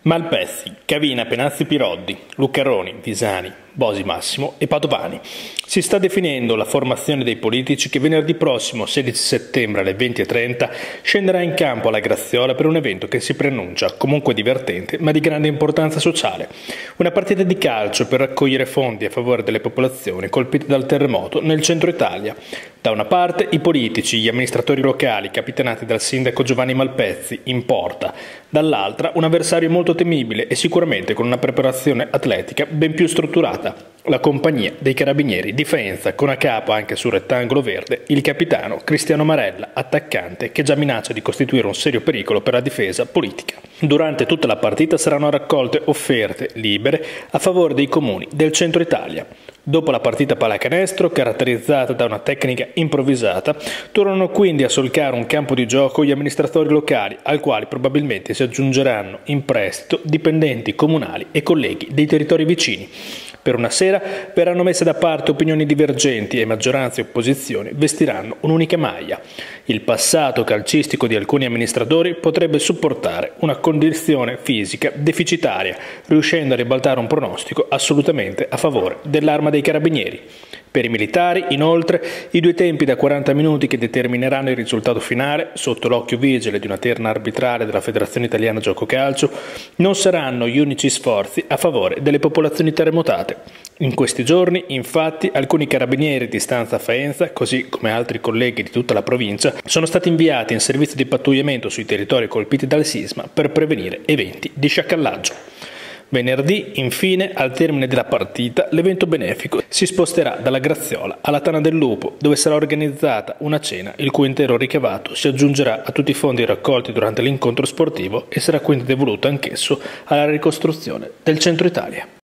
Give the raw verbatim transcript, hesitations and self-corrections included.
Malpezzi, Cavina, Penazzi Piroddi, Luccaroni, Visani, Bosi Massimo e Padovani. Si sta definendo la formazione dei politici che venerdì prossimo, sedici settembre alle venti e trenta, scenderà in campo alla Graziola per un evento che si preannuncia comunque divertente ma di grande importanza sociale. Una partita di calcio per raccogliere fondi a favore delle popolazioni colpite dal terremoto nel centro Italia. Da una parte i politici, gli amministratori locali capitanati dal sindaco Giovanni Malpezzi in porta, dall'altra un avversario molto temibile e sicuramente con una preparazione atletica ben più strutturata. La compagnia dei Carabinieri di Faenza, con a capo anche sul rettangolo verde il capitano Cristiano Marella, attaccante che già minaccia di costituire un serio pericolo per la difesa politica. Durante tutta la partita saranno raccolte offerte libere a favore dei comuni del centro Italia. Dopo la partita pallacanestro, caratterizzata da una tecnica improvvisata, tornano quindi a solcare un campo di gioco gli amministratori locali, al quale probabilmente si aggiungeranno in prestito dipendenti comunali e colleghi dei territori vicini. Per una sera verranno messe da parte opinioni divergenti e maggioranza e opposizione vestiranno un'unica maglia. Il passato calcistico di alcuni amministratori potrebbe supportare una condizione fisica deficitaria, riuscendo a ribaltare un pronostico assolutamente a favore dell'Arma dei Carabinieri. Per i militari, inoltre, i due tempi da quaranta minuti che determineranno il risultato finale, sotto l'occhio vigile di una terna arbitrale della Federazione Italiana Gioco Calcio, non saranno gli unici sforzi a favore delle popolazioni terremotate. In questi giorni, infatti, alcuni carabinieri di stanza Faenza, così come altri colleghi di tutta la provincia, sono stati inviati in servizio di pattugliamento sui territori colpiti dal sisma per prevenire eventi di sciacallaggio. Venerdì, infine, al termine della partita, l'evento benefico si sposterà dalla Graziola alla Tana del Lupo, dove sarà organizzata una cena il cui intero ricavato si aggiungerà a tutti i fondi raccolti durante l'incontro sportivo e sarà quindi devoluto anch'esso alla ricostruzione del centro Italia.